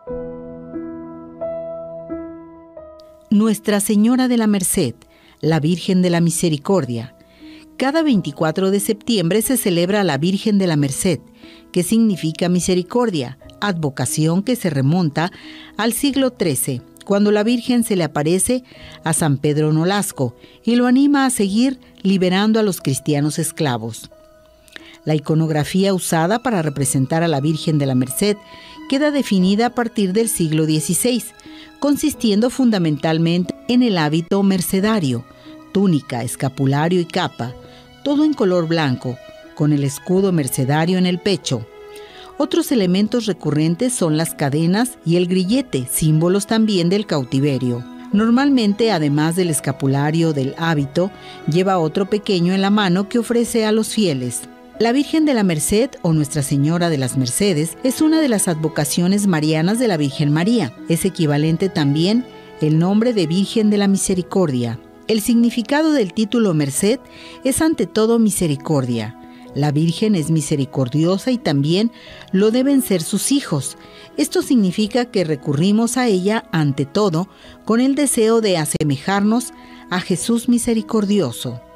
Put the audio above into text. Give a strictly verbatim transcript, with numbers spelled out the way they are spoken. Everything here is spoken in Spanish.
Nuestra Señora de la Merced, la Virgen de la Misericordia. Cada veinticuatro de septiembre se celebra la Virgen de la Merced, que significa misericordia, advocación que se remonta al siglo trece, cuando la Virgen se le aparece a San Pedro Nolasco y lo anima a seguir liberando a los cristianos esclavos. La iconografía usada para representar a la Virgen de la Merced queda definida a partir del siglo dieciséis, consistiendo fundamentalmente en el hábito mercedario, túnica, escapulario y capa, todo en color blanco, con el escudo mercedario en el pecho. Otros elementos recurrentes son las cadenas y el grillete, símbolos también del cautiverio. Normalmente, además del escapulario del hábito, lleva otro pequeño en la mano que ofrece a los fieles. La Virgen de la Merced o Nuestra Señora de las Mercedes es una de las advocaciones marianas de la Virgen María. Es equivalente también el nombre de Virgen de la Misericordia. El significado del título Merced es ante todo misericordia. La Virgen es misericordiosa y también lo deben ser sus hijos. Esto significa que recurrimos a ella ante todo con el deseo de asemejarnos a Jesús misericordioso.